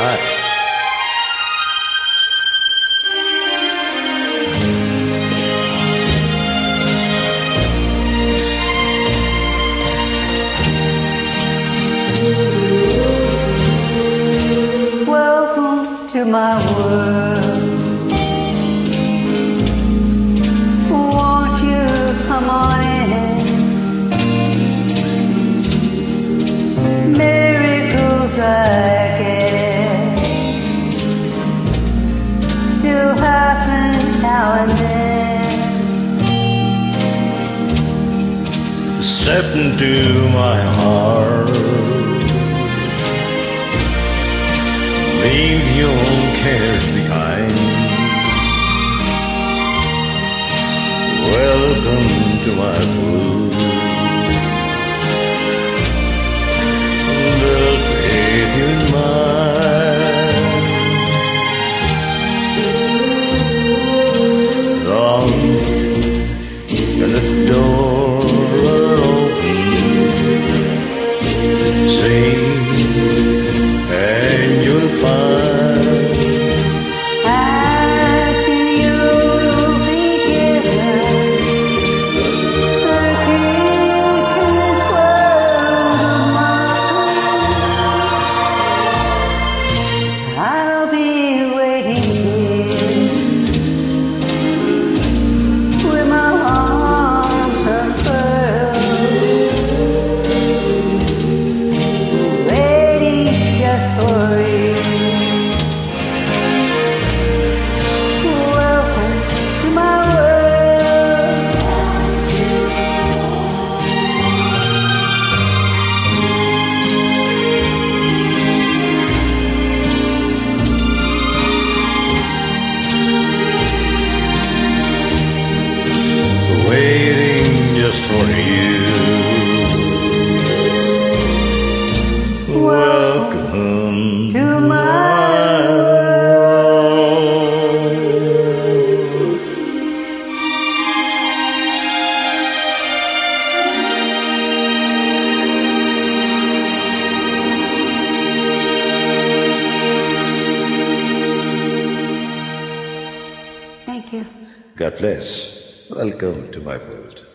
Bye. Welcome to my world. Won't you come on in? Miracles I guess still happen now and then. Step into my heart, leave your cares behind. Welcome to my world. Little faith in mine. Long and the door open, sing and you'll find. After you'll be given the creature's world of mine, I'll be waiting here with my arms unfurled, ready just for you. Welcome to my world. Waiting just for you. Welcome To my Thank you. God bless. Welcome to my world.